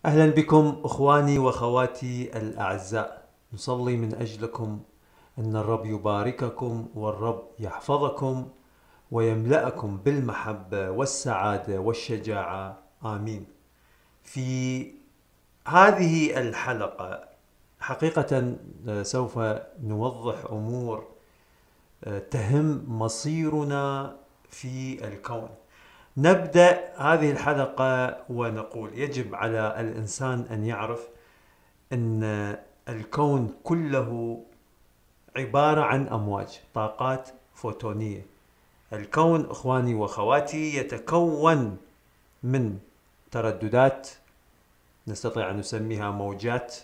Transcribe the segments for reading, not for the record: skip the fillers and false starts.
أهلا بكم أخواني وأخواتي الأعزاء. نصلي من أجلكم أن الرب يبارككم والرب يحفظكم ويملأكم بالمحبة والسعادة والشجاعة، آمين. في هذه الحلقة حقيقة سوف نوضح أمور تهم مصيرنا في الكون. نبدأ هذه الحلقة ونقول يجب على الإنسان أن يعرف أن الكون كله عبارة عن أمواج، طاقات فوتونية. الكون إخواني وأخواتي يتكون من ترددات نستطيع أن نسميها موجات،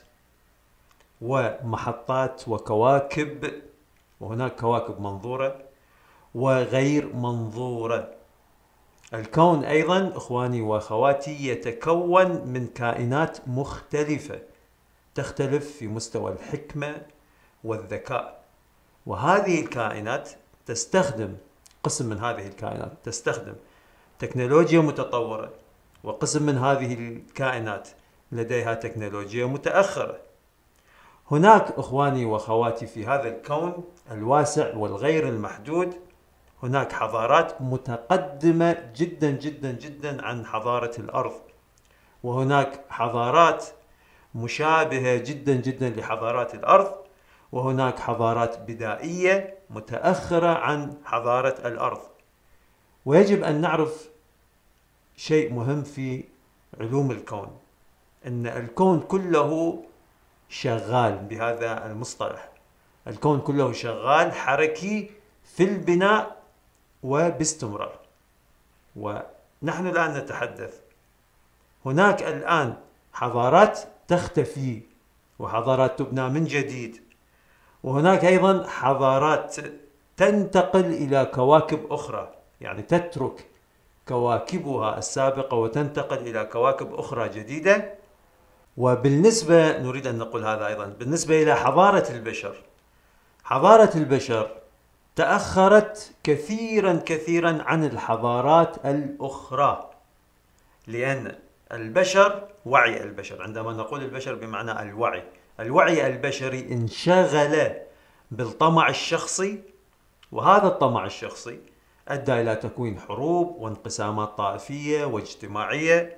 ومحطات وكواكب، وهناك كواكب منظورة وغير منظورة. الكون أيضا إخواني وأخواتي يتكون من كائنات مختلفة تختلف في مستوى الحكمة والذكاء، وهذه الكائنات تستخدم قسم من هذه الكائنات تستخدم تكنولوجيا متطورة، وقسم من هذه الكائنات لديها تكنولوجيا متأخرة. هناك إخواني وأخواتي في هذا الكون الواسع والغير المحدود هناك حضارات متقدمة جدا جدا جدا عن حضارة الأرض، وهناك حضارات مشابهة جدا جدا لحضارات الأرض، وهناك حضارات بدائية متأخرة عن حضارة الأرض. ويجب أن نعرف شيء مهم في علوم الكون، أن الكون كله شغال بهذا المصطلح. الكون كله شغال حركي في البناء وباستمرار. ونحن الآن نتحدث هناك الآن حضارات تختفي وحضارات تبنى من جديد، وهناك أيضا حضارات تنتقل إلى كواكب أخرى، يعني تترك كواكبها السابقة وتنتقل إلى كواكب أخرى جديدة. وبالنسبة نريد أن نقول هذا أيضا بالنسبة إلى حضارة البشر. حضارة البشر تأخرت كثيرا كثيرا عن الحضارات الأخرى، لأن البشر وعي البشر، عندما نقول البشر بمعنى الوعي البشري انشغل بالطمع الشخصي، وهذا الطمع الشخصي أدى إلى تكوين حروب وانقسامات طائفية واجتماعية.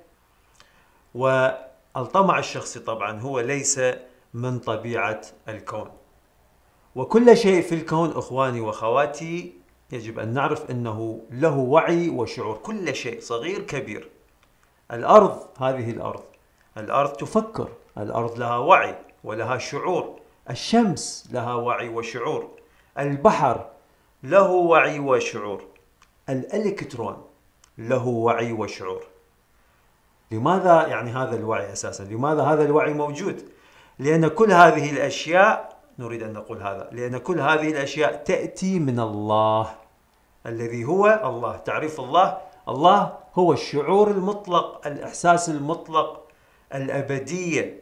والطمع الشخصي طبعا هو ليس من طبيعة الكون، وكل شيء في الكون إخواني وأخواتي يجب أن نعرف أنه له وعي وشعور، كل شيء صغير كبير. الأرض، هذه الأرض تفكر، الأرض لها وعي ولها شعور، الشمس لها وعي وشعور، البحر له وعي وشعور، الإلكترون له وعي وشعور. لماذا يعني هذا الوعي أساسا؟ لماذا هذا الوعي موجود؟ لأن كل هذه الأشياء نريد أن نقول هذا لأن كل هذه الأشياء تأتي من الله الذي هو الله. تعريف الله هو الشعور المطلق، الإحساس المطلق، الأبدية.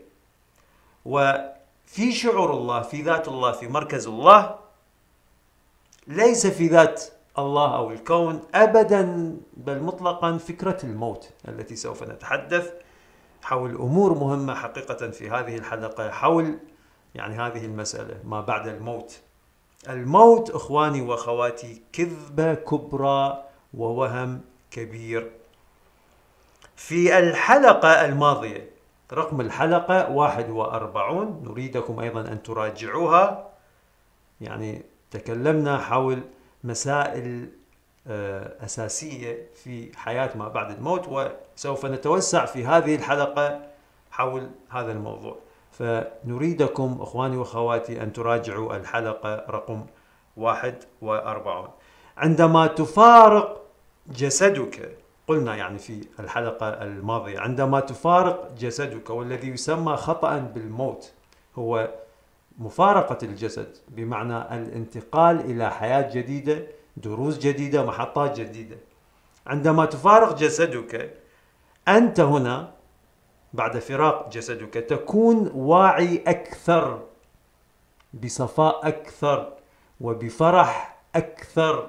وفي شعور الله، في ذات الله، في مركز الله، ليس في ذات الله أو الكون أبدا بل مطلقا فكرة الموت التي سوف نتحدث حول أمور مهمة حقيقة في هذه الحلقة حول يعني هذه المسألة ما بعد الموت. الموت إخواني وأخواتي كذبة كبرى ووهم كبير. في الحلقة الماضية رقم الحلقة 41 نريدكم أيضا أن تراجعوها، يعني تكلمنا حول مسائل أساسية في حياة ما بعد الموت، وسوف نتوسع في هذه الحلقة حول هذا الموضوع. فنريدكم أخواني وأخواتي أن تراجعوا الحلقة رقم 41. عندما تفارق جسدك، قلنا يعني في الحلقة الماضية، عندما تفارق جسدك، والذي يسمى خطأ بالموت هو مفارقة الجسد، بمعنى الانتقال إلى حياة جديدة، دروس جديدة، محطات جديدة. عندما تفارق جسدك أنت هنا بعد فراق جسدك تكون واعي أكثر، بصفاء أكثر، وبفرح أكثر.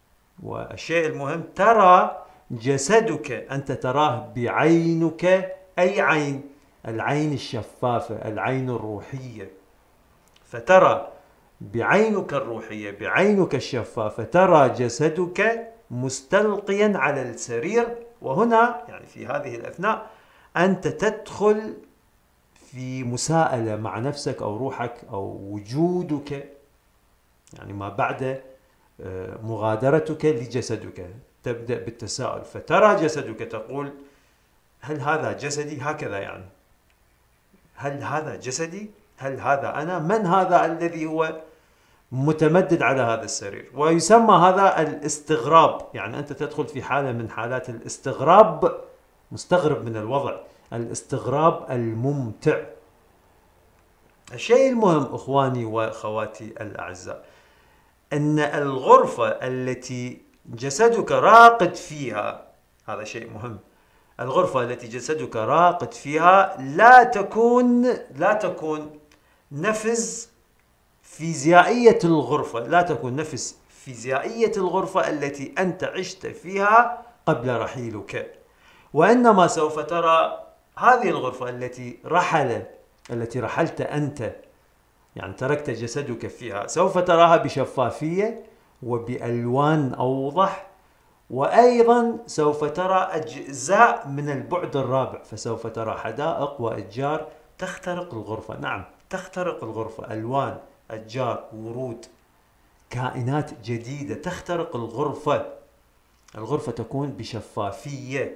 والشيء المهم ترى جسدك، أنت تراه بعينك أي عين؟ العين الشفافة، العين الروحية. فترى بعينك الروحية، بعينك الشفافة، ترى جسدك مستلقيا على السرير. وهنا يعني في هذه الأثناء أنت تدخل في مساءلة مع نفسك أو روحك أو وجودك، يعني ما بعد مغادرتك لجسدك تبدأ بالتساؤل. فترى جسدك تقول هل هذا جسدي؟ هكذا يعني، هل هذا جسدي؟ هل هذا أنا؟ من هذا الذي هو متمدد على هذا السرير؟ ويسمى هذا الاستغراب، يعني أنت تدخل في حالة من حالات الاستغراب، مستغرب من الوضع، الاستغراب الممتع. الشيء المهم أخواني وأخواتي الأعزاء، أن الغرفة التي جسدك راقد فيها، هذا شيء مهم، الغرفة التي جسدك راقد فيها لا تكون نفس فيزيائية الغرفة، لا تكون نفس فيزيائية الغرفة التي أنت عشت فيها قبل رحيلك، وإنما سوف ترى هذه الغرفة التي رحلت أنت، يعني تركت جسدك فيها، سوف تراها بشفافية وبألوان أوضح، وأيضا سوف ترى أجزاء من البعد الرابع، فسوف ترى حدائق وأشجار تخترق الغرفة. نعم، تخترق الغرفة، ألوان، أشجار، ورود، كائنات جديدة تخترق الغرفة. الغرفة تكون بشفافية.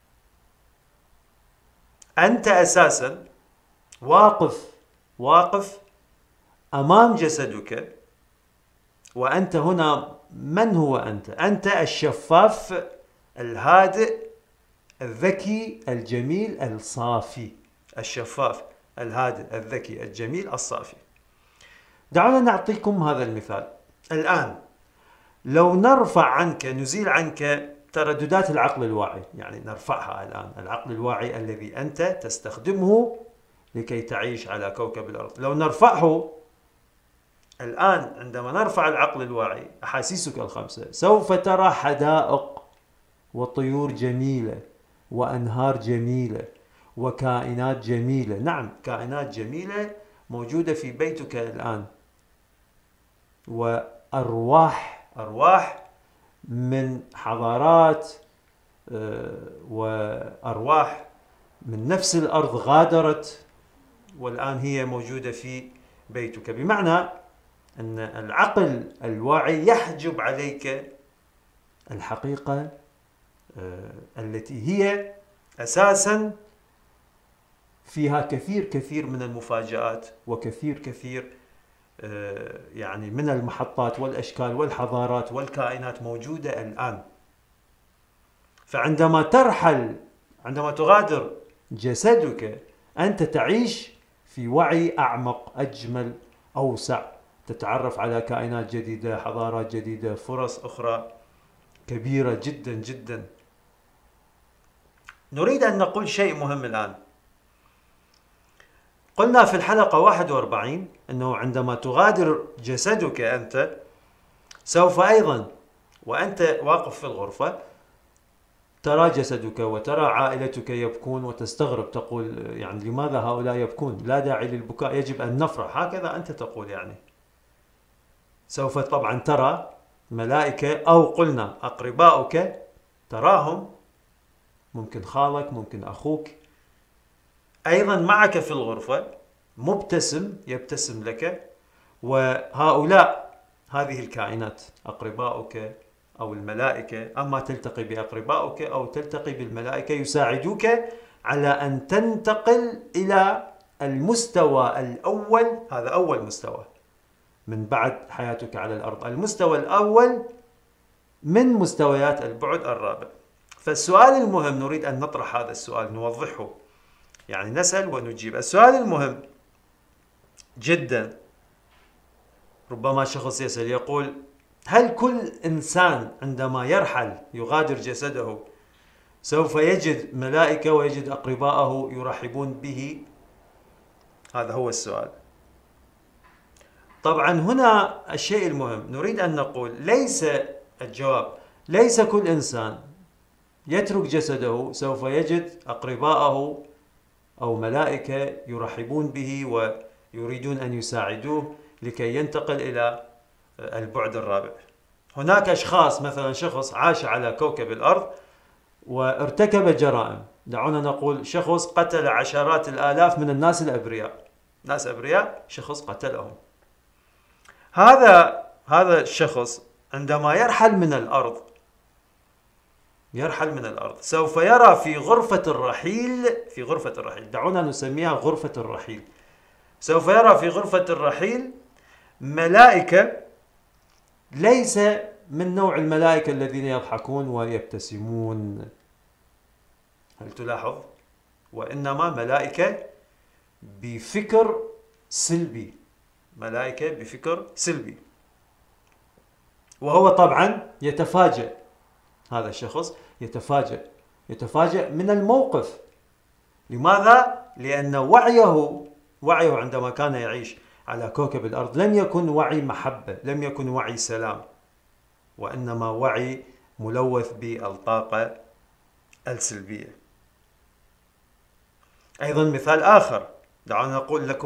أنت أساسا واقف أمام جسدك، وأنت هنا من هو أنت؟ أنت الشفاف الهادئ الذكي الجميل الصافي، الشفاف الهادئ الذكي الجميل الصافي. دعونا نعطيكم هذا المثال الآن. لو نرفع عنك، نزيل عنك ترددات العقل الواعي، يعني نرفعها الآن، العقل الواعي الذي أنت تستخدمه لكي تعيش على كوكب الأرض، لو نرفعه الآن، عندما نرفع العقل الواعي، أحاسيسك الخمسة، سوف ترى حدائق وطيور جميلة وأنهار جميلة وكائنات جميلة. نعم، كائنات جميلة موجودة في بيتك الآن، وأرواح من حضارات، وأرواح من نفس الأرض غادرت والآن هي موجودة في بيتك، بمعنى أن العقل الواعي يحجب عليك الحقيقة التي هي أساسا فيها كثير من المفاجآت، وكثير يعني من المحطات والأشكال والحضارات والكائنات موجودة الآن. فعندما ترحل، عندما تغادر جسدك، أنت تعيش في وعي أعمق، أجمل، أوسع، تتعرف على كائنات جديدة، حضارات جديدة، فرص أخرى كبيرة جدا جدا. نريد أن نقول شيء مهم الآن. قلنا في الحلقة 41 أنه عندما تغادر جسدك أنت، سوف أيضا وأنت واقف في الغرفة ترى جسدك وترى عائلتك يبكون، وتستغرب، تقول يعني لماذا هؤلاء يبكون؟ لا داعي للبكاء، يجب أن نفرح، هكذا أنت تقول يعني. سوف طبعا ترى ملائكة، أو قلنا أقرباؤك تراهم، ممكن خالك، ممكن أخوك، أيضا معك في الغرفة، مبتسم، يبتسم لك. وهؤلاء، هذه الكائنات أقرباؤك أو الملائكة، أما تلتقي بأقرباؤك أو تلتقي بالملائكة، يساعدوك على أن تنتقل إلى المستوى الأول. هذا أول مستوى من بعد حياتك على الأرض، المستوى الأول من مستويات البعد الرابع. فالسؤال المهم، نريد أن نطرح هذا السؤال، نوضحه، يعني نسأل ونجيب. السؤال المهم جدا، ربما شخص يسأل يقول: هل كل إنسان عندما يرحل يغادر جسده سوف يجد ملائكة ويجد أقرباءه يرحبون به؟ هذا هو السؤال. طبعا هنا الشيء المهم، نريد أن نقول ليس كل إنسان يترك جسده سوف يجد أقرباءه أو ملائكة يرحبون به ويريدون أن يساعدوه لكي ينتقل إلى البعد الرابع. هناك أشخاص، مثلا شخص عاش على كوكب الأرض وارتكب جرائم، دعونا نقول شخص قتل عشرات الآلاف من الناس الأبرياء، ناس أبرياء، شخص قتلهم. هذا الشخص عندما يرحل من الأرض سوف يرى في غرفة الرحيل، دعونا نسميها غرفة الرحيل، سوف يرى في غرفة الرحيل ملائكة ليس من نوع الملائكة الذين يضحكون ويبتسمون، هل تلاحظ؟ وإنما ملائكة بفكر سلبي، وهو طبعا يتفاجأ، هذا الشخص يتفاجأ من الموقف. لماذا؟ لأن وعيه عندما كان يعيش على كوكب الأرض لم يكن وعي محبة، لم يكن وعي سلام، وإنما وعي ملوث بالطاقة السلبية. أيضا مثال آخر، دعونا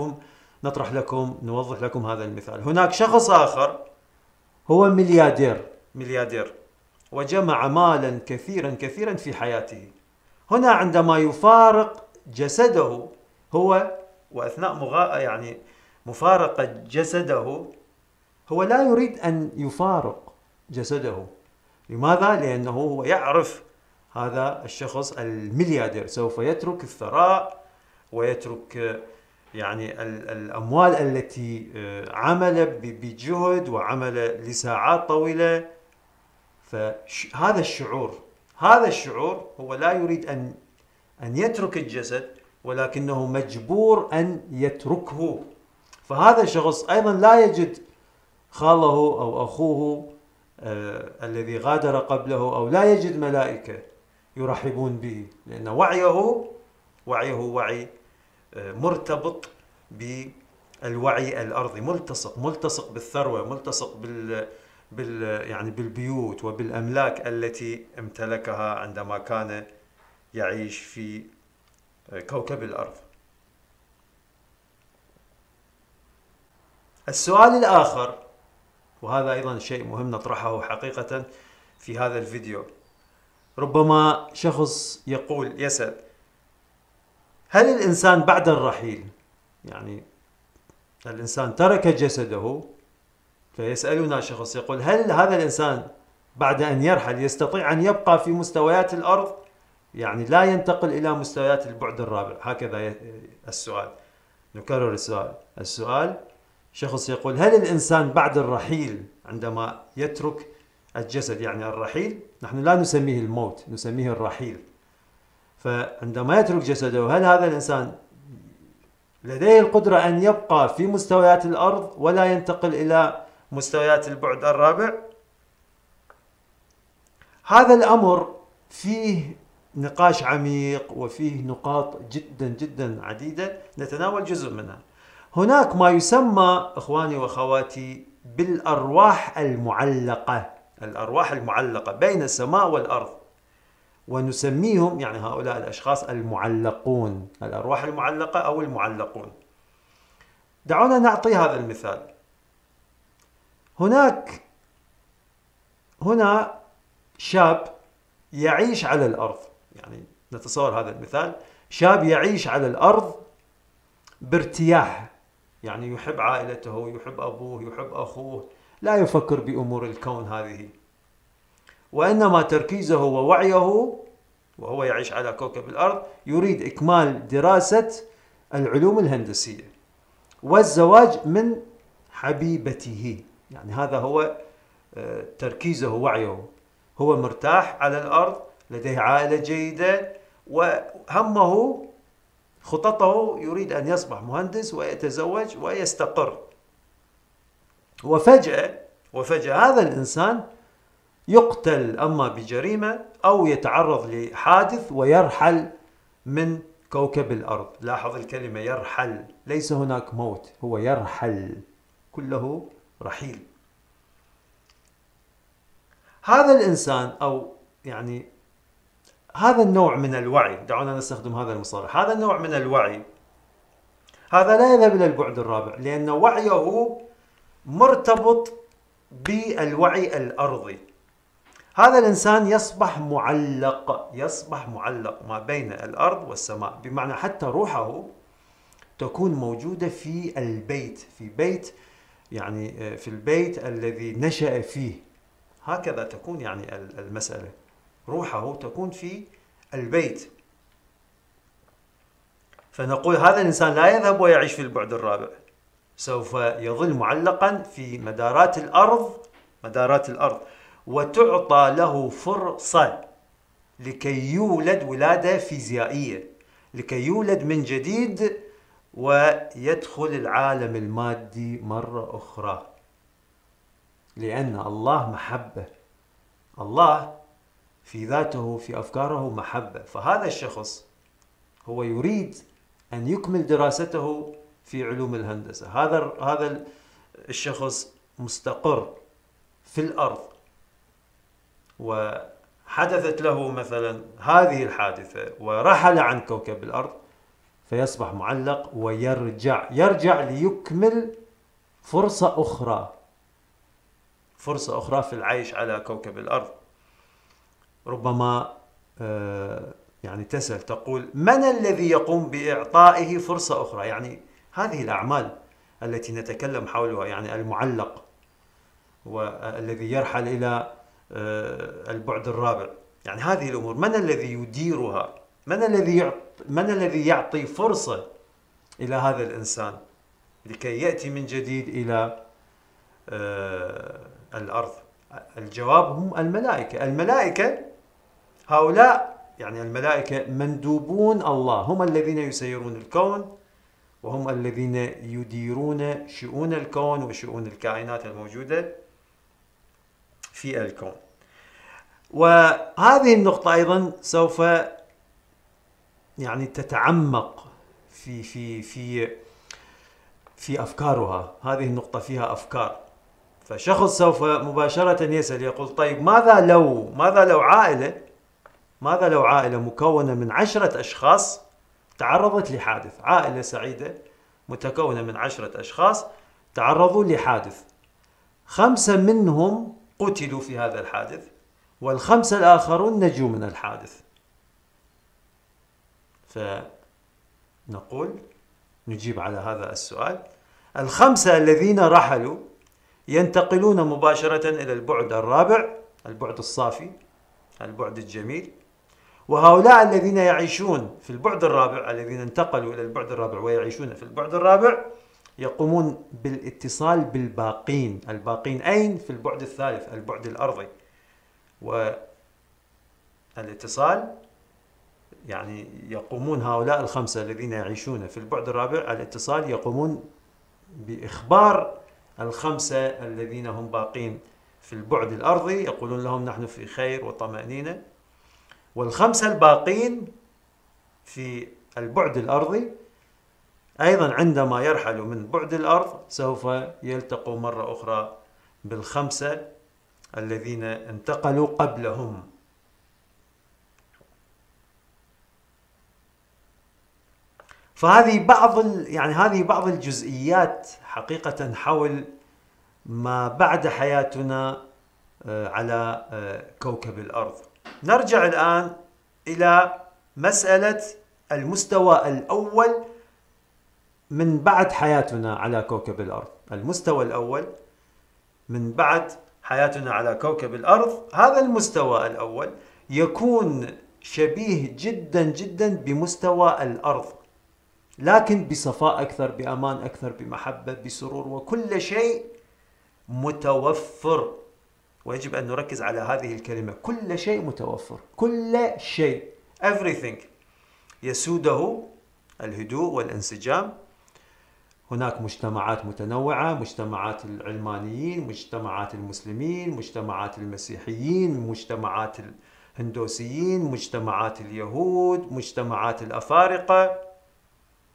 نوضح لكم هذا المثال. هناك شخص آخر هو ملياردير وجمع مالا كثيرا في حياته. هنا عندما يفارق جسده هو، وأثناء مفارقة جسده، هو لا يريد أن يفارق جسده. لماذا؟ لأنه هو يعرف، هذا الشخص الملياردير سوف يترك الثراء ويترك الأموال التي عمل بجهد وعمل لساعات طويلة. فهذا الشعور هو لا يريد أن يترك الجسد، ولكنه مجبور أن يتركه. فهذا الشخص أيضا لا يجد خاله أو أخوه الذي غادر قبله، أو لا يجد ملائكة يرحبون به، لأن وعيه وعي مرتبط بالوعي الأرضي، ملتصق بالثروة، ملتصق بالبيوت وبالأملاك التي امتلكها عندما كان يعيش في كوكب الأرض. السؤال الآخر، وهذا أيضا شيء مهم نطرحه حقيقة في هذا الفيديو، ربما شخص يسأل: هل الإنسان بعد الرحيل، الإنسان ترك جسده، فيسألنا شخص يقول: هل هذا الإنسان بعد أن يرحل يستطيع أن يبقى في مستويات الأرض، لا ينتقل إلى مستويات البعد الرابع؟ هكذا السؤال. نكرر السؤال. شخص يقول: هل الإنسان بعد الرحيل، عندما يترك الجسد، الرحيل، نحن لا نسميه الموت، نسميه الرحيل، فعندما يترك جسده، هل هذا الإنسان لديه القدرة أن يبقى في مستويات الأرض ولا ينتقل إلى مستويات البعد الرابع؟ هذا الأمر فيه نقاش عميق وفيه نقاط جدا جدا عديدة، نتناول جزء منها. هناك ما يسمى إخواني وأخواتي بالأرواح المعلقة، الأرواح المعلقة بين السماء والأرض، ونسميهم هؤلاء الأشخاص المعلقون، الأرواح المعلقة أو المعلقون. دعونا نعطي هذا المثال. هنا شاب يعيش على الأرض، نتصور هذا المثال، شاب يعيش على الأرض بارتياح، يحب عائلته، يحب أبوه، يحب أخوه، لا يفكر بأمور الكون هذه، وإنما تركيزه ووعيه وهو يعيش على كوكب الأرض يريد إكمال دراسة العلوم الهندسية والزواج من حبيبته. هذا هو تركيزه ووعيه، هو مرتاح على الأرض، لديه عائلة جيدة، وهمه خططه يريد أن يصبح مهندس ويتزوج ويستقر. وفجأة هذا الإنسان يقتل، أما بجريمة أو يتعرض لحادث ويرحل من كوكب الأرض. لاحظ الكلمة يرحل، ليس هناك موت، هو يرحل، كله رحيل. هذا الإنسان، أو هذا النوع من الوعي، دعونا نستخدم هذا المصطلح، هذا النوع من الوعي هذا لا يذهب إلى البعد الرابع، لأن وعيه مرتبط بالوعي الأرضي. هذا الإنسان يصبح معلق ما بين الأرض والسماء، بمعنى حتى روحه تكون موجودة في البيت، في بيت يعني في البيت الذي نشأ فيه، هكذا تكون يعني المسألة، روحه تكون في البيت. فنقول هذا الإنسان لا يذهب ويعيش في البعد الرابع، سوف يظل معلقا في مدارات الأرض، وتعطى له فرصة لكي يولد ولادة فيزيائية، لكي يولد من جديد ويدخل العالم المادي مرة أخرى، لأن الله محبة، الله في ذاته في أفكاره محبة. فهذا الشخص هو يريد أن يكمل دراسته في علوم الهندسة، هذا الشخص مستقر في الأرض، وحدثت له مثلا هذه الحادثة ورحل عن كوكب الأرض، فيصبح معلق ويرجع ليكمل فرصة أخرى في العيش على كوكب الأرض. ربما يعني تسأل تقول من الذي يقوم بإعطائه فرصة أخرى؟ يعني هذه الأعمال التي نتكلم حولها، يعني المعلق والذي يرحل إلى البعد الرابع، يعني هذه الأمور من الذي يديرها؟ من الذي يعطي فرصة إلى هذا الإنسان لكي يأتي من جديد إلى الأرض؟ الجواب هم الملائكة هؤلاء، يعني الملائكة مندوبون الله، هم الذين يسيرون الكون، وهم الذين يديرون شؤون الكون وشؤون الكائنات الموجودة في الكون. وهذه النقطة أيضا سوف يعني تتعمق في أفكارها، هذه النقطة فيها أفكار. فشخص سوف مباشرة يسأل يقول طيب ماذا لو عائلة مكونة من 10 أشخاص تعرضت لحادث، عائلة سعيدة متكونة من 10 أشخاص تعرضوا لحادث، 5 منهم قتلوا في هذا الحادث، وال5 الآخرون نجوا من الحادث. فنقول نجيب على هذا السؤال، ال5 الذين رحلوا ينتقلون مباشرة إلى البعد الرابع، البعد الصافي، البعد الجميل. وهؤلاء الذين يعيشون في البعد الرابع، الذين انتقلوا إلى البعد الرابع ويعيشون في البعد الرابع، يقومون بالاتصال بالباقين. الباقين أين؟ في البعد الثالث، البعد الأرضي. والاتصال يعني يقومون هؤلاء ال5 الذين يعيشون في البعد الرابع، الاتصال يقومون بإخبار ال5 الذين هم باقين في البعد الأرضي، يقولون لهم نحن في خير وطمأنينة. وال5 الباقين في البعد الأرضي أيضا عندما يرحلوا من بعد الأرض سوف يلتقوا مرة أخرى بال5 الذين انتقلوا قبلهم. فهذه بعض الجزئيات حقيقة حول ما بعد حياتنا على كوكب الأرض. نرجع الآن إلى مسألة المستوى الأول من بعد حياتنا على كوكب الأرض. المستوى الأول من بعد حياتنا على كوكب الأرض، هذا المستوى الأول يكون شبيه جدا جدا بمستوى الأرض، لكن بصفاء أكثر، بأمان أكثر، بمحبة، بسرور، وكل شيء متوفر. ويجب أن نركز على هذه الكلمة، كل شيء متوفر، كل شيء، everything، يسوده الهدوء والانسجام. هناك مجتمعات متنوعة، مجتمعات العلمانيين، مجتمعات المسلمين، مجتمعات المسيحيين، مجتمعات الهندوسيين، مجتمعات اليهود، مجتمعات الأفارقة،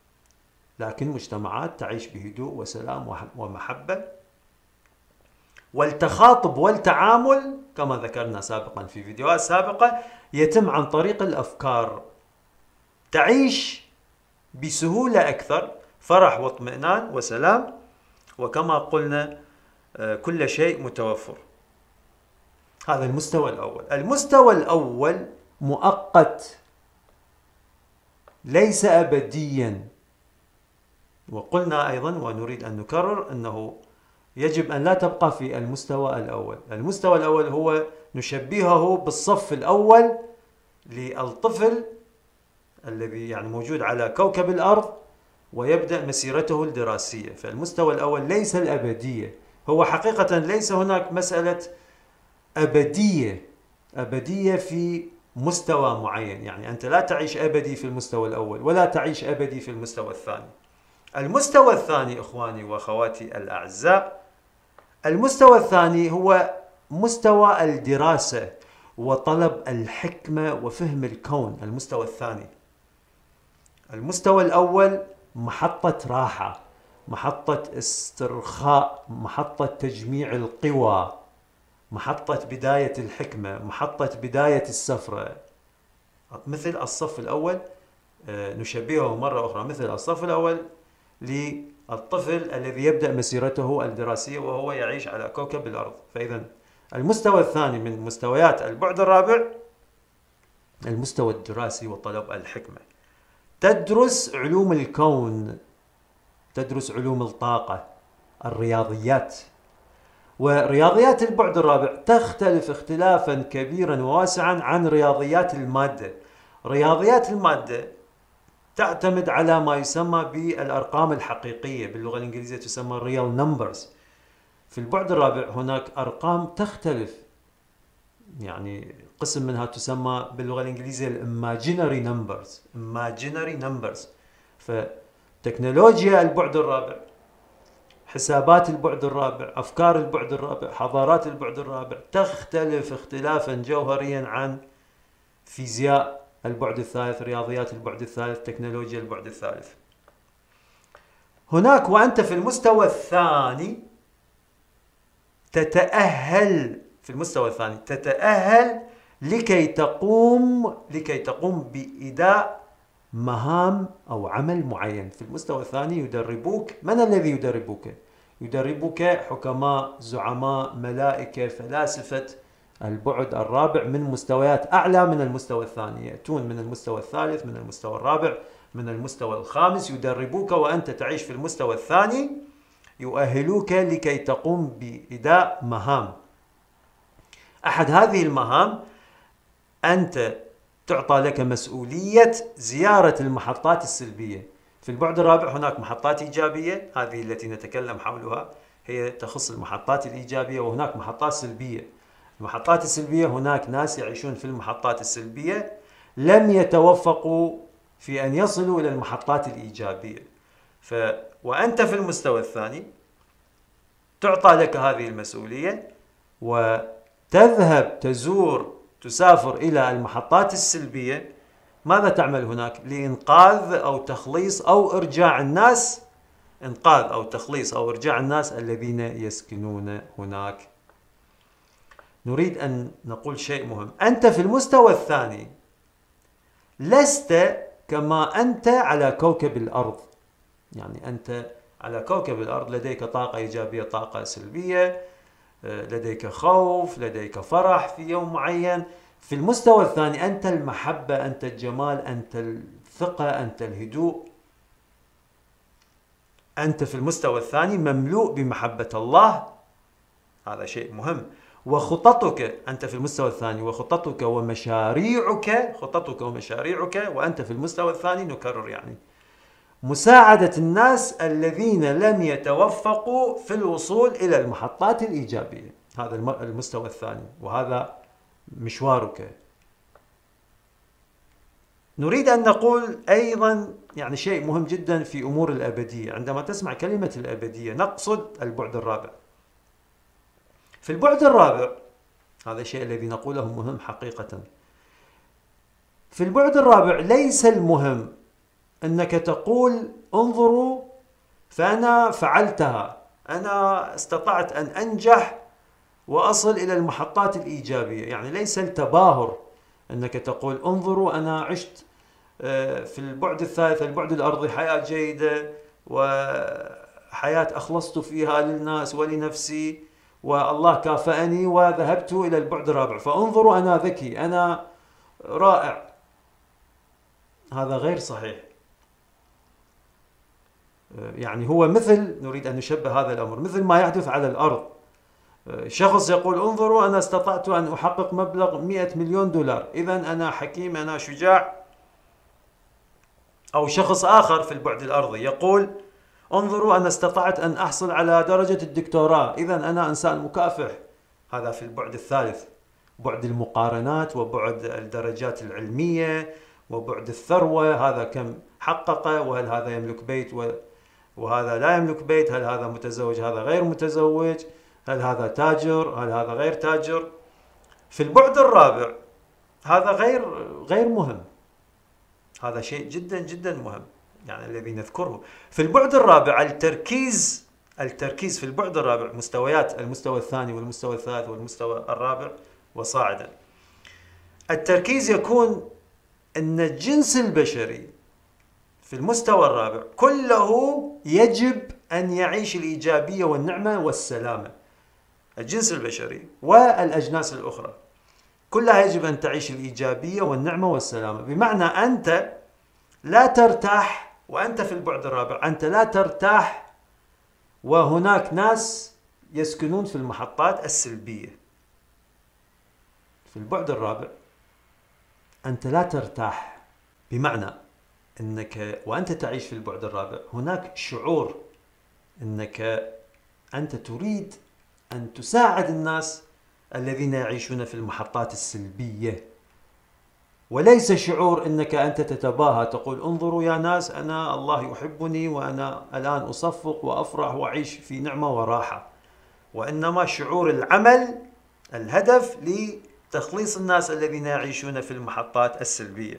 لكن مجتمعات تعيش بهدوء وسلام ومحبة. والتخاطب والتعامل كما ذكرنا سابقا في فيديوهات سابقة يتم عن طريق الأفكار. تعيش بسهولة أكثر، فرح واطمئنان وسلام، وكما قلنا كل شيء متوفر. هذا المستوى الأول. المستوى الأول مؤقت ليس أبديا. وقلنا أيضا ونريد أن نكرر أنه يجب أن لا تبقى في المستوى الأول. المستوى الأول هو نشبهه بالصف الأول للطفل الذي يعني موجود على كوكب الأرض ويبدأ مسيرته الدراسية. فالمستوى الأول ليس الأبدية. هو حقيقة ليس هناك مسألة أبدية في مستوى معين، يعني أنت لا تعيش أبدي في المستوى الأول ولا تعيش أبدي في المستوى الثاني. المستوى الثاني إخواني وأخواتي الأعزاء، المستوى الثاني هو مستوى الدراسة وطلب الحكمة وفهم الكون. المستوى الثاني. المستوى الأول محطة راحة، محطة استرخاء، محطة تجميع القوى، محطة بداية الحكمة، محطة بداية السفرة. مثل الصف الأول، نشبهه مرة أخرى مثل الصف الأول للطفل الذي يبدأ مسيرته الدراسية وهو يعيش على كوكب الأرض. فإذا المستوى الثاني من مستويات البعد الرابع المستوى الدراسي وطلب الحكمة. تدرس علوم الكون، تدرس علوم الطاقة، الرياضيات. ورياضيات البعد الرابع تختلف اختلافا كبيرا وواسعا عن رياضيات المادة. رياضيات المادة تعتمد على ما يسمى بالأرقام الحقيقية، باللغة الإنجليزية تسمى real numbers. في البعد الرابع هناك أرقام تختلف، يعني قسم منها تسمى باللغة الإنجليزية imaginary numbers. فتكنولوجيا البعد الرابع، حسابات البعد الرابع، أفكار البعد الرابع، حضارات البعد الرابع تختلف اختلافا جوهريا عن فيزياء البعد الثالث، رياضيات البعد الثالث، تكنولوجيا البعد الثالث. هناك وأنت في المستوى الثاني تتأهل، في المستوى الثاني تتأهل لكي تقوم بإداء مهام أو عمل معين. في المستوى الثاني يدربوك. من الذي يدربوك؟ يدربوك حكماء، زعماء، ملائكة، فلاسفة البعد الرابع من مستويات أعلى من المستوى الثاني، يأتون من المستوى الثالث، من المستوى الرابع، من المستوى الخامس، يدربوك وأنت تعيش في المستوى الثاني، يؤهلوك لكي تقوم بإداء مهام. أحد هذه المهام أنت تعطى لك مسؤولية زيارة المحطات السلبية. في البعد الرابع هناك محطات إيجابية، هذه التي نتكلم حولها هي تخص المحطات الإيجابية، وهناك محطات سلبية. المحطات السلبية هناك ناس يعيشون في المحطات السلبية لم يتوفقوا في أن يصلوا إلى المحطات الإيجابية. وأنت في المستوى الثاني تعطى لك هذه المسؤولية وتذهب تسافر إلى المحطات السلبية. ماذا تعمل هناك؟ لإنقاذ أو تخليص أو إرجاع الناس، إنقاذ أو تخليص أو إرجاع الناس الذين يسكنون هناك. نريد أن نقول شيء مهم. أنت في المستوى الثاني لست كما أنت على كوكب الأرض. يعني أنت على كوكب الأرض لديك طاقة إيجابية، طاقة سلبية، لديك خوف، لديك فرح في يوم معين. في المستوى الثاني أنت المحبة، أنت الجمال، أنت الثقة، أنت الهدوء. أنت في المستوى الثاني مملوء بمحبة الله، هذا شيء مهم. وخططك، أنت في المستوى الثاني وخططك ومشاريعك، وأنت في المستوى الثاني نكرر يعني مساعدة الناس الذين لم يتوفقوا في الوصول إلى المحطات الإيجابية. هذا المستوى الثاني وهذا مشوارك. نريد أن نقول أيضا يعني شيء مهم جدا في أمور الأبدية. عندما تسمع كلمة الأبدية نقصد البعد الرابع. في البعد الرابع، هذا الشيء الذي نقوله مهم حقيقة. في البعد الرابع ليس المهم أنك تقول انظروا فأنا فعلتها، أنا استطعت أن أنجح وأصل إلى المحطات الإيجابية. يعني ليس التباهر أنك تقول انظروا أنا عشت في البعد الثالث، البعد الأرضي، حياة جيدة وحياة أخلصت فيها للناس ولنفسي والله كافأني وذهبت إلى البعد الرابع فانظروا أنا ذكي أنا رائع. هذا غير صحيح. يعني هو مثل، نريد أن نشبه هذا الأمر مثل ما يحدث على الأرض. شخص يقول انظروا أنا استطعت أن أحقق مبلغ 100 مليون دولار، إذن أنا حكيم أنا شجاع. أو شخص آخر في البعد الأرضي يقول انظروا أنا استطعت أن أحصل على درجة الدكتوراه، إذن أنا إنسان مكافح. هذا في البعد الثالث، بعد المقارنات وبعد الدرجات العلمية وبعد الثروة، هذا كم حقق، وهل هذا يملك بيت وهذا لا يملك بيت، هل هذا متزوج هذا غير متزوج، هل هذا تاجر هل هذا غير تاجر. في البعد الرابع هذا غير مهم، هذا شيء جدا جدا مهم يعني الذي نذكره. في البعد الرابع التركيز في البعد الرابع مستويات المستوى الثاني والمستوى الثالث والمستوى الرابع وصاعدا، التركيز يكون أن الجنس البشري في المستوى الرابع كله يجب أن يعيش الإيجابية والنعمة والسلامة. الجنس البشري والأجناس الأخرى كلها يجب أن تعيش الإيجابية والنعمة والسلامة. بمعنى أنت لا ترتاح وأنت في البعد الرابع، أنت لا ترتاح وهناك ناس يسكنون في المحطات السلبية. في البعد الرابع أنت لا ترتاح، بمعنى أنك وأنت تعيش في البعد الرابع هناك شعور أنك أنت تريد أن تساعد الناس الذين يعيشون في المحطات السلبية، وليس شعور أنك أنت تتباهى تقول انظروا يا ناس أنا الله يحبني وأنا الآن أصفق وأفرح وأعيش في نعمة وراحة، وإنما شعور العمل، الهدف لتخليص الناس الذين يعيشون في المحطات السلبية.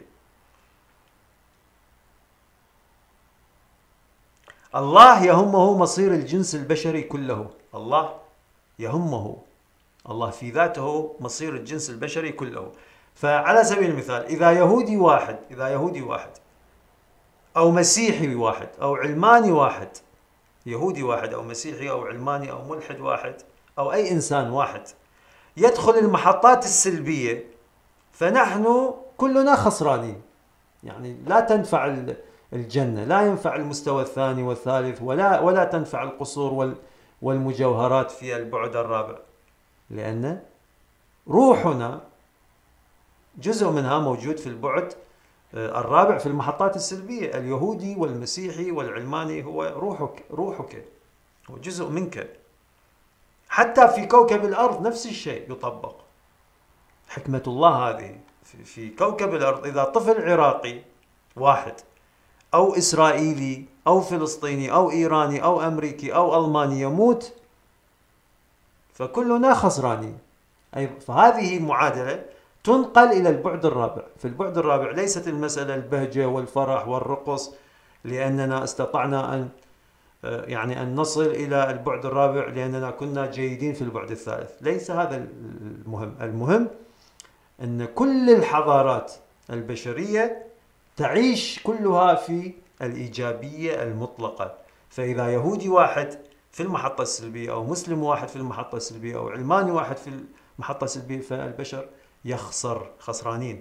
الله يهمه مصير الجنس البشري كله، الله يهمه، الله في ذاته مصير الجنس البشري كله. فعلى سبيل المثال إذا يهودي واحد أو مسيحي واحد أو علماني واحد، يهودي واحد أو مسيحي أو علماني أو ملحد واحد أو أي إنسان واحد يدخل المحطات السلبية، فنحن كلنا خسرانين. يعني لا تنفع الجنة، لا ينفع المستوى الثاني والثالث، ولا تنفع القصور والمجوهرات في البعد الرابع، لأن روحنا جزء منها موجود في البعد الرابع في المحطات السلبية. اليهودي والمسيحي والعلماني هو روحك هو جزء منك. حتى في كوكب الأرض نفس الشيء يطبق. حكمة الله هذه في كوكب الأرض، إذا طفل عراقي واحد أو إسرائيلي أو فلسطيني أو إيراني أو أمريكي أو ألماني يموت فكلنا خسرانين. فهذه معادلة تنقل إلى البعد الرابع. في البعد الرابع ليست المسألة البهجة والفرح والرقص لأننا استطعنا أن نصل إلى البعد الرابع لأننا كنا جيدين في البعد الثالث. ليس هذا المهم. المهم أن كل الحضارات البشرية تعيش كلها في الإيجابية المطلقة. فإذا يهودي واحد في المحطة السلبية أو مسلم واحد في المحطة السلبية أو علماني واحد في المحطة السلبية فالبشر خسرانين.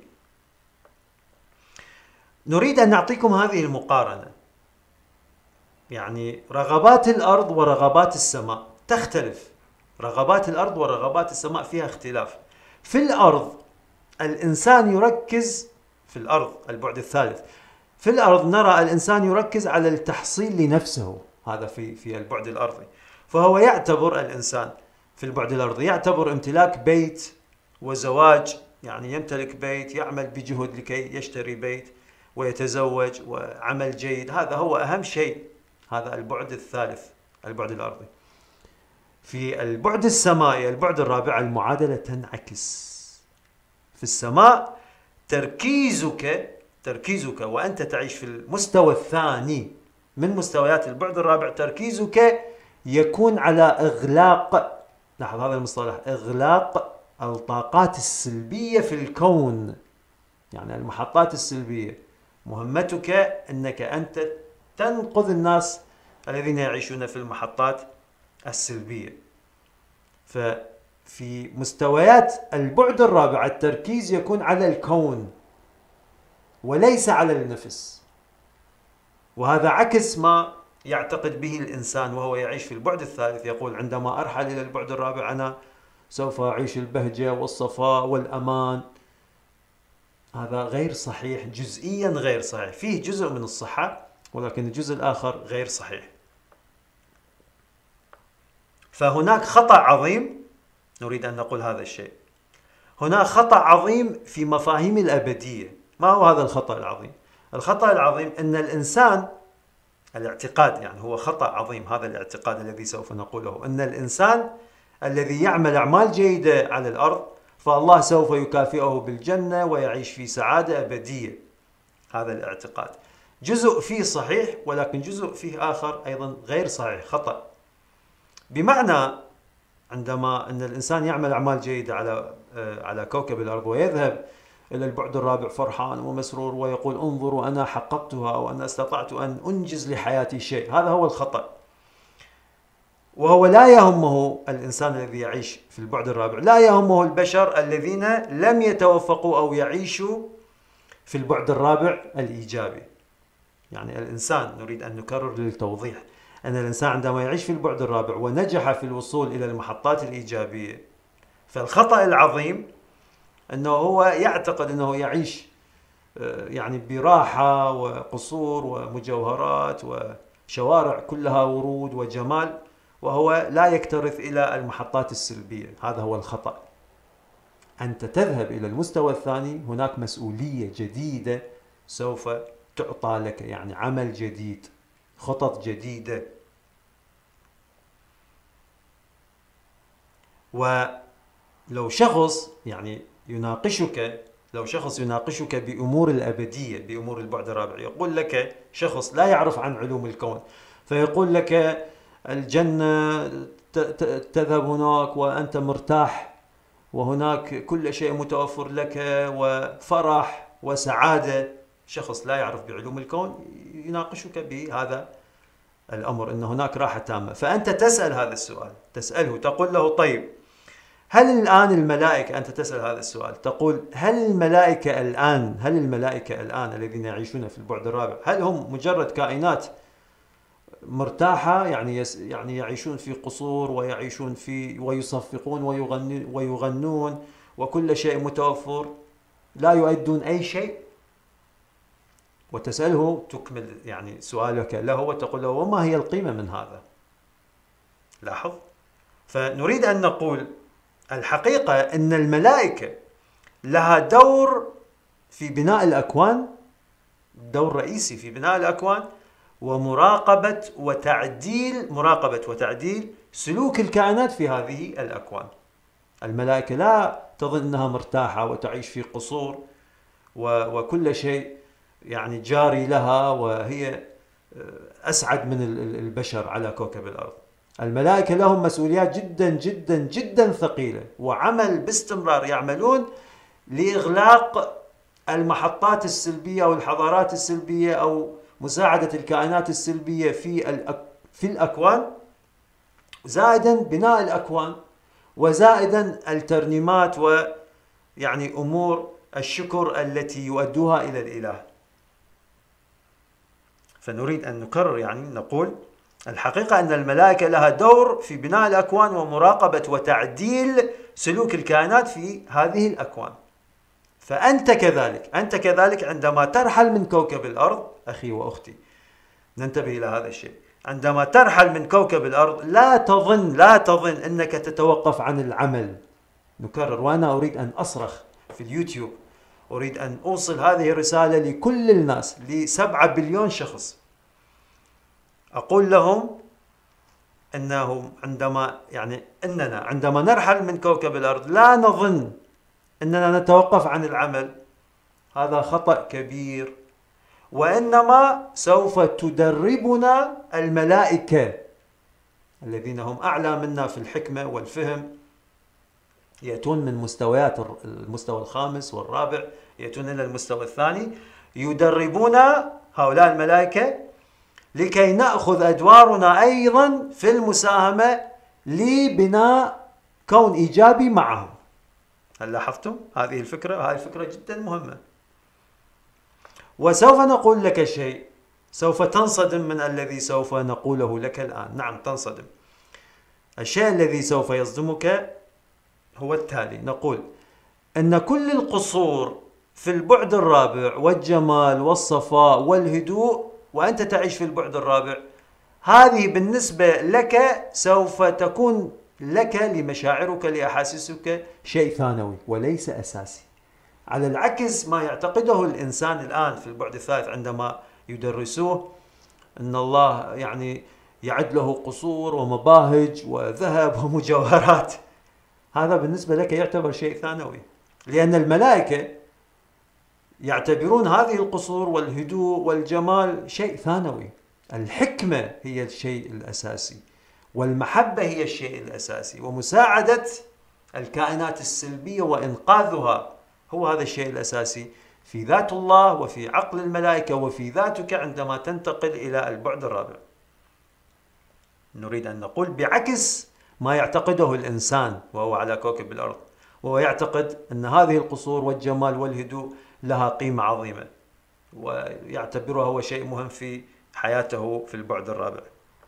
نريد أن نعطيكم هذه المقارنة. يعني رغبات الأرض ورغبات السماء تختلف. رغبات الأرض ورغبات السماء فيها اختلاف. في الأرض الإنسان يركز، في الأرض البعد الثالث، في الأرض نرى الإنسان يركز على التحصيل لنفسه. هذا في البعد الأرضي. فهو يعتبر الإنسان في البعد الأرضي يعتبر امتلاك بيت وزواج، يعني يمتلك بيت، يعمل بجهد لكي يشتري بيت ويتزوج وعمل جيد، هذا هو أهم شيء. هذا البعد الثالث، البعد الأرضي. في البعد السمائي، البعد الرابع، المعادلة تنعكس. في السماء تركيزك وأنت تعيش في المستوى الثاني من مستويات البعد الرابع، تركيزك يكون على إغلاق لاحظ هذا المصطلح، إغلاق الطاقات السلبية في الكون، يعني المحطات السلبية مهمتك أنك أنت تنقذ الناس الذين يعيشون في المحطات السلبية. ففي مستويات البعد الرابع التركيز يكون على الكون وليس على النفس، وهذا عكس ما يعتقد به الإنسان وهو يعيش في البعد الثالث. يقول عندما أرحل إلى البعد الرابع أنا سوف أعيش البهجة والصفاء والأمان. هذا غير صحيح، جزئيا غير صحيح، فيه جزء من الصحة ولكن الجزء الآخر غير صحيح. فهناك خطأ عظيم، نريد أن نقول هذا الشيء، هناك خطأ عظيم في مفاهيم الأبدية. ما هو هذا الخطأ العظيم؟ الخطأ العظيم أن الإنسان، الاعتقاد يعني هو خطأ عظيم، هذا الاعتقاد الذي سوف نقوله، أن الإنسان الذي يعمل أعمال جيدة على الأرض فالله سوف يكافئه بالجنة ويعيش في سعادة أبدية. هذا الاعتقاد جزء فيه صحيح ولكن جزء فيه آخر أيضا غير صحيح، خطأ. بمعنى عندما أن الإنسان يعمل أعمال جيدة على كوكب الأرض ويذهب إلى البعد الرابع فرحان ومسرور ويقول انظروا أنا حققتها أو أنا استطعت أن أنجز لحياتي شيء، هذا هو الخطأ. وهو لا يهمه الإنسان الذي يعيش في البعد الرابع، لا يهمه البشر الذين لم يتوفقوا أو يعيشوا في البعد الرابع الإيجابي. يعني الإنسان، نريد أن نكرر للتوضيح، أن الإنسان عندما يعيش في البعد الرابع ونجح في الوصول إلى المحطات الإيجابية، فالخطأ العظيم أنه هو يعتقد أنه يعيش يعني براحة وقصور ومجوهرات وشوارع كلها ورود وجمال، وهو لا يكترث إلى المحطات السلبية. هذا هو الخطأ. أنت تذهب إلى المستوى الثاني، هناك مسؤولية جديدة سوف تعطى لك، يعني عمل جديد، خطط جديدة. ولو شخص يعني يناقشك، لو شخص يناقشك بأمور الأبدية، بأمور البعد الرابع، يقول لك شخص لا يعرف عن علوم الكون فيقول لك الجنة تذهب هناك وأنت مرتاح وهناك كل شيء متوفر لك وفرح وسعادة، شخص لا يعرف بعلوم الكون يناقشك بهذا الأمر أن هناك راحة تامة. فأنت تسأل هذا السؤال، تسأله، تقول له طيب هل الآن الملائكة، أنت تسأل هذا السؤال، تقول هل الملائكة الآن الذين يعيشون في البعد الرابع هل هم مجرد كائنات مرتاحة، يعني يعيشون في قصور ويعيشون في ويصفقون ويغنون وكل شيء متوفر لا يؤدون أي شيء؟ وتسأله، تكمل يعني سؤالك له وتقول له وما هي القيمة من هذا؟ لاحظ. فنريد أن نقول الحقيقة أن الملائكة لها دور في بناء الأكوان، دور رئيسي في بناء الأكوان ومراقبة وتعديل سلوك الكائنات في هذه الأكوان. الملائكة لا تظن أنها مرتاحة وتعيش في قصور وكل شيء يعني جاري لها وهي أسعد من البشر على كوكب الأرض. الملائكة لهم مسؤوليات جدا جدا جدا ثقيلة وعمل باستمرار، يعملون لإغلاق المحطات السلبية أو الحضارات السلبية أو مساعدة الكائنات السلبية في الأكوان، زائدا بناء الأكوان، وزائدا الترنيمات ويعني أمور الشكر التي يؤدوها إلى الإله. فنريد أن نكرر، يعني نقول الحقيقة أن الملائكة لها دور في بناء الأكوان ومراقبة وتعديل سلوك الكائنات في هذه الأكوان. فأنت كذلك عندما ترحل من كوكب الأرض، أخي وأختي ننتبه إلى هذا الشيء، عندما ترحل من كوكب الأرض لا تظن أنك تتوقف عن العمل. نكرر، وأنا أريد أن أصرخ في اليوتيوب، أريد أن أوصل هذه الرسالة لكل الناس، ل7 بليون شخص، أقول لهم أنهم أننا عندما نرحل من كوكب الأرض لا نظن أننا نتوقف عن العمل. هذا خطأ كبير، وإنما سوف تدربنا الملائكة الذين هم أعلى منا في الحكمة والفهم، يأتون من مستويات المستوى الخامس والرابع، يأتون إلى المستوى الثاني، يدربون هؤلاء الملائكة لكي نأخذ أدوارنا أيضا في المساهمة لبناء كون إيجابي معهم. هل لاحظتم هذه الفكرة؟ هذه الفكرة جدا مهمة. وسوف نقول لك شيء سوف تنصدم من الذي سوف نقوله لك الآن. نعم تنصدم. الشيء الذي سوف يصدمك هو التالي: نقول أن كل القصور في البعد الرابع والجمال والصفاء والهدوء وأنت تعيش في البعد الرابع، هذه بالنسبة لك سوف تكون لك لمشاعرك لأحاسيسك شيء ثانوي وليس أساسي، على العكس ما يعتقده الإنسان الآن في البعد الثالث عندما يدرسوه أن الله يعني يعد له قصور ومباهج وذهب ومجوهرات. هذا بالنسبة لك يعتبر شيء ثانوي، لأن الملائكة يعتبرون هذه القصور والهدوء والجمال شيء ثانوي. الحكمة هي الشيء الأساسي، والمحبة هي الشيء الأساسي، ومساعدة الكائنات السلبية وإنقاذها هو هذا الشيء الأساسي في ذات الله وفي عقل الملائكة وفي ذاتك عندما تنتقل إلى البعد الرابع. نريد أن نقول بعكس ما يعتقده الإنسان وهو على كوكب الأرض، وهو يعتقد أن هذه القصور والجمال والهدوء لها قيمة عظيمة ويعتبرها هو شيء مهم في حياته في البعد الرابع.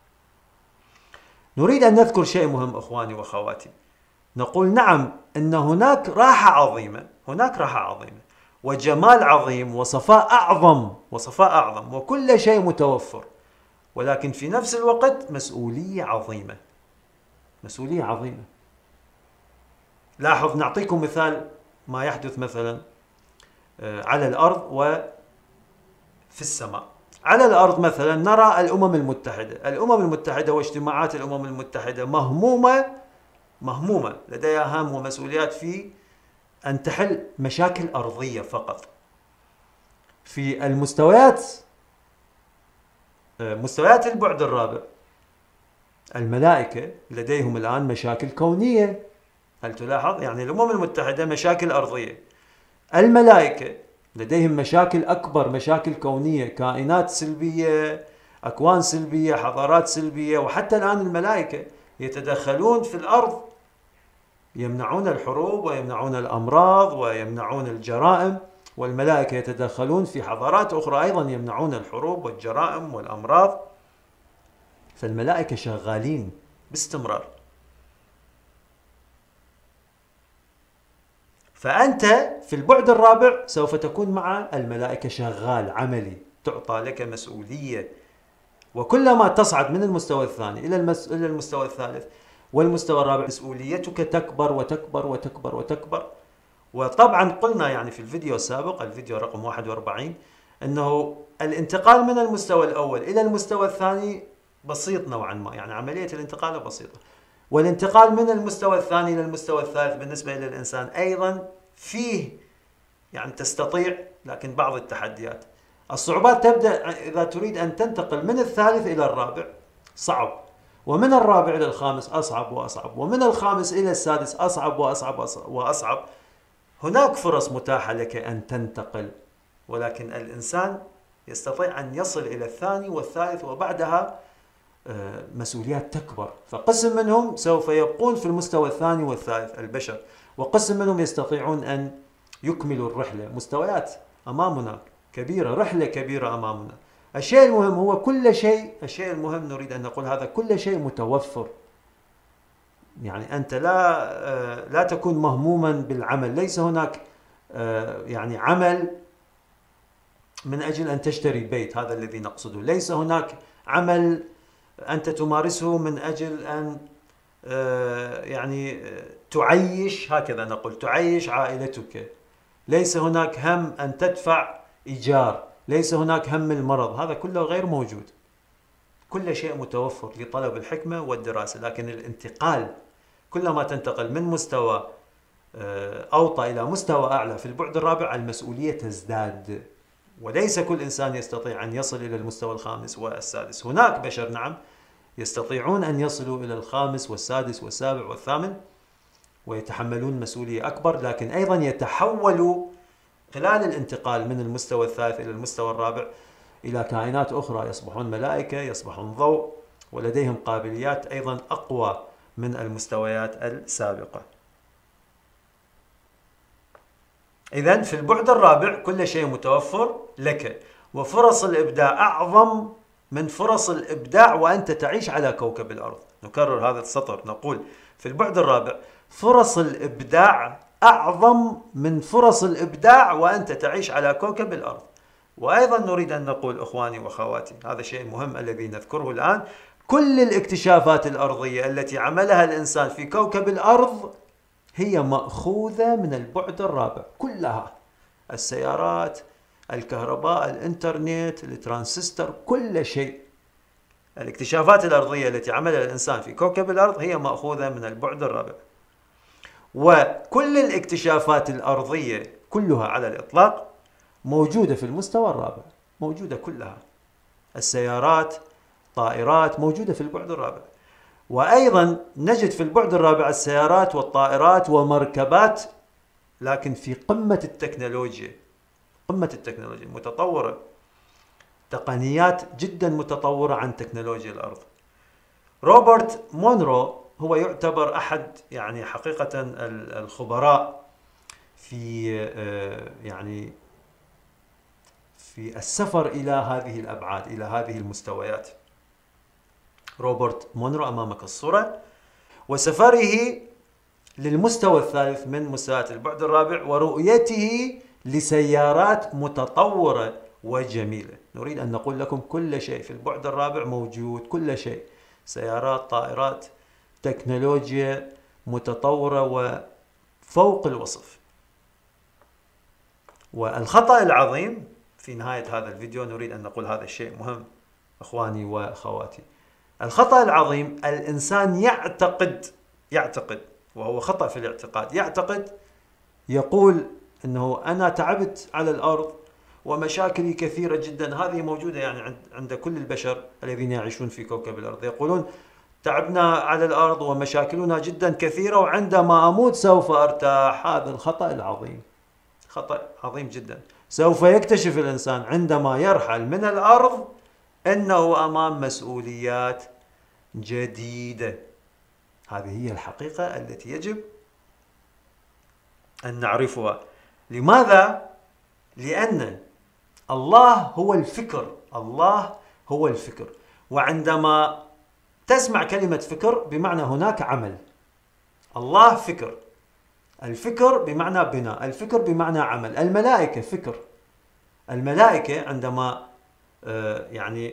نريد أن نذكر شيء مهم أخواني وأخواتي. نقول نعم أن هناك راحة عظيمة، هناك راحة عظيمة وجمال عظيم وصفاء أعظم وكل شيء متوفر، ولكن في نفس الوقت مسؤولية عظيمة. مسؤولية عظيمة. لاحظ، نعطيكم مثال ما يحدث مثلا على الأرض وفي السماء. على الأرض مثلا نرى الأمم المتحدة واجتماعات الأمم المتحدة مهمومة لديها هم ومسؤوليات في أن تحل مشاكل أرضية فقط. في مستويات البعد الرابع الملائكة لديهم الآن مشاكل كونية. هل تلاحظ؟ يعني الأمم المتحدة مشاكل أرضية، الملائكة لديهم مشاكل أكبر، مشاكل كونية، كائنات سلبية، أكوان سلبية، حضارات سلبية. وحتى الآن الملائكة يتدخلون في الأرض، يمنعون الحروب ويمنعون الأمراض ويمنعون الجرائم، والملائكة يتدخلون في حضارات أخرى أيضا يمنعون الحروب والجرائم والأمراض. فالملائكة شغالين باستمرار. فأنت في البعد الرابع سوف تكون مع الملائكة شغال عملي، تعطى لك مسؤولية. وكلما تصعد من المستوى الثاني إلى المستوى الثالث والمستوى الرابع مسؤوليتك تكبر وتكبر وتكبر وتكبر. وطبعا قلنا يعني في الفيديو السابق، الفيديو رقم 41، أنه الانتقال من المستوى الأول إلى المستوى الثاني بسيط نوعا ما، يعني عملية الانتقال بسيطة. والانتقال من المستوى الثاني إلى المستوى الثالث بالنسبة إلى الإنسان أيضا فيه يعني تستطيع، لكن بعض التحديات. الصعوبات تبدأ إذا تريد أن تنتقل من الثالث إلى الرابع، صعب، ومن الرابع إلى الخامس أصعب وأصعب، ومن الخامس إلى السادس أصعب وأصعب وأصعب. هناك فرص متاحة لك أن تنتقل، ولكن الإنسان يستطيع أن يصل إلى الثاني والثالث، وبعدها مسؤوليات تكبر. فقسم منهم سوف يبقون في المستوى الثاني والثالث البشر، وقسم منهم يستطيعون أن يكملوا الرحلة. مستويات أمامنا كبيرة، رحلة كبيرة أمامنا. الشيء المهم هو كل شيء، الشيء المهم نريد أن نقول هذا كل شيء متوفر. يعني أنت لا تكون مهموما بالعمل. ليس هناك يعني عمل من أجل أن تشتري بيت، هذا الذي نقصده. ليس هناك عمل أنت تمارسه من أجل أن يعني تعيش، هكذا نقول، تعيش عائلتك. ليس هناك هم أن تدفع إيجار، ليس هناك هم المرض، هذا كله غير موجود. كل شيء متوفر لطلب الحكمة والدراسة. لكن الانتقال، كلما تنتقل من مستوى أوطى إلى مستوى أعلى في البعد الرابع، المسؤولية تزداد، وليس كل إنسان يستطيع أن يصل إلى المستوى الخامس والسادس. هناك بشر نعم يستطيعون أن يصلوا إلى الخامس والسادس والسابع والثامن ويتحملون مسؤولية أكبر، لكن أيضا يتحولوا خلال الانتقال من المستوى الثالث إلى المستوى الرابع إلى كائنات أخرى، يصبحون ملائكة، يصبحون ضوء، ولديهم قابليات أيضا أقوى من المستويات السابقة. إذن في البعد الرابع كل شيء متوفر لك، وفرص الإبداع أعظم من فرص الإبداع وأنت تعيش على كوكب الأرض. نكرر هذا السطر، نقول في البعد الرابع فرص الإبداع أعظم من فرص الإبداع وأنت تعيش على كوكب الأرض. وأيضا نريد أن نقول أخواني وأخواتي، هذا الشيء المهم الذي نذكره الآن، كل الاكتشافات الأرضية التي عملها الإنسان في كوكب الأرض هي مأخوذة من البعد الرابع كلها. السيارات، الكهرباء، الإنترنت، الترانسستور، كل شيء. الاكتشافات الأرضية التي عملها الإنسان في كوكب الأرض هي مأخوذة من البعد الرابع. وكل الاكتشافات الأرضية كلها على الإطلاق موجودة في المستوى الرابع، موجودة كلها. السيارات، طائرات، موجودة في البعد الرابع. وأيضا نجد في البعد الرابع السيارات والطائرات ومركبات، لكن في قمة التكنولوجيا، قمة التكنولوجيا متطورة، تقنيات جدا متطورة عن تكنولوجيا الأرض. روبرت مونرو هو يعتبر أحد يعني حقيقة الخبراء في في السفر إلى هذه الأبعاد، إلى هذه المستويات. روبرت مونرو أمامك الصورة، وسفره للمستوى الثالث من مستويات البعد الرابع ورؤيته لسيارات متطورة وجميلة. نريد أن نقول لكم كل شيء في البعد الرابع موجود، كل شيء، سيارات، طائرات، تكنولوجيا متطورة وفوق الوصف. والخطأ العظيم في نهاية هذا الفيديو، نريد أن نقول هذا الشيء مهم أخواني وأخواتي. الخطأ العظيم، الإنسان يعتقد وهو خطأ في الاعتقاد، يقول أنه أنا تعبت على الأرض ومشاكلي كثيرة جدا. هذه موجودة يعني عند كل البشر الذين يعيشون في كوكب الأرض، يقولون تعبنا على الأرض ومشاكلنا جدا كثيرة وعندما أموت سوف أرتاح. هذا الخطأ العظيم، خطأ عظيم جدا. سوف يكتشف الإنسان عندما يرحل من الأرض أنه أمام مسؤوليات جديدة. هذه هي الحقيقة التي يجب أن نعرفها. لماذا؟ لأن الله هو الفكر، الله هو الفكر. وعندما تسمع كلمة فكر بمعنى هناك عمل. الله فكر، الفكر بمعنى بناء، الفكر بمعنى عمل. الملائكة فكر. الملائكة عندما يعني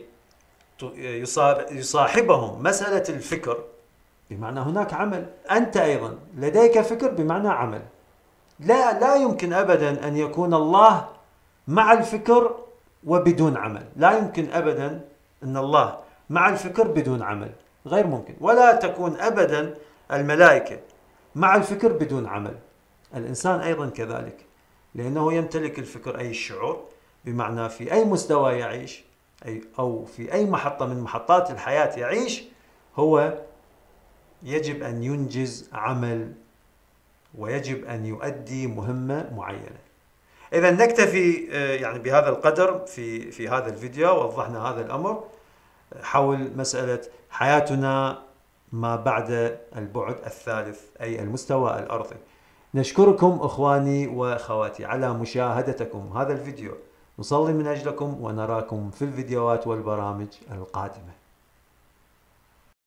يصاحبهم مسألة الفكر بمعنى هناك عمل. أنت أيضا لديك فكر بمعنى عمل. لا يمكن أبدا أن يكون الله مع الفكر وبدون عمل. لا يمكن أبدا أن الله مع الفكر بدون عمل، غير ممكن. ولا تكون أبدا الملائكة مع الفكر بدون عمل. الإنسان أيضا كذلك، لأنه يمتلك الفكر أي الشعور، بمعنى في أي مستوى يعيش أو في أي محطة من محطات الحياة يعيش، هو يجب أن ينجز عمل ويجب أن يؤدي مهمة معينة. إذا نكتفي يعني بهذا القدر في هذا الفيديو. وضحنا هذا الأمر حول مسألة حياتنا ما بعد البعد الثالث، أي المستوى الأرضي. نشكركم أخواني وأخواتي على مشاهدتكم هذا الفيديو. نصلي من أجلكم ونراكم في الفيديوهات والبرامج القادمة.